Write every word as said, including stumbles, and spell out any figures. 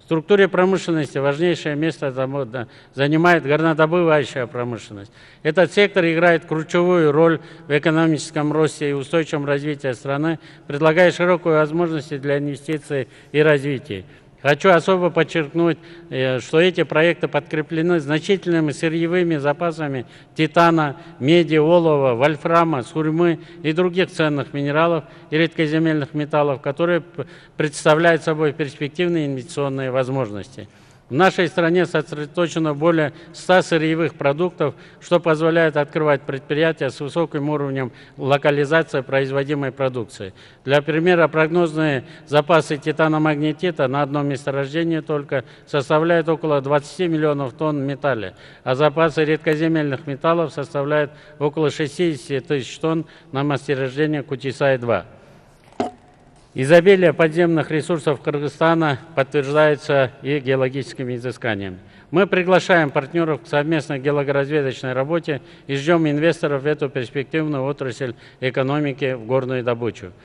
структуре промышленности важнейшее место занимает горнодобывающая промышленность. Этот сектор играет ключевую роль в экономическом росте и устойчивом развитии страны, предлагая широкую возможность для инвестиций и развития. Хочу особо подчеркнуть, что эти проекты подкреплены значительными сырьевыми запасами титана, меди, олова, вольфрама, сурьмы и других ценных минералов и редкоземельных металлов, которые представляют собой перспективные инвестиционные возможности. В нашей стране сосредоточено более ста сырьевых продуктов, что позволяет открывать предприятия с высоким уровнем локализации производимой продукции. Для примера, прогнозные запасы титаномагнетита на одном месторождении только составляют около двадцати миллионов тонн металла, а запасы редкоземельных металлов составляют около шестидесяти тысяч тонн на месторождении Кутисай-два. Изобилие подземных ресурсов Кыргызстана подтверждается и геологическими изысканиями. Мы приглашаем партнеров к совместной геологоразведочной работе и ждем инвесторов в эту перспективную отрасль экономики в горную добычу.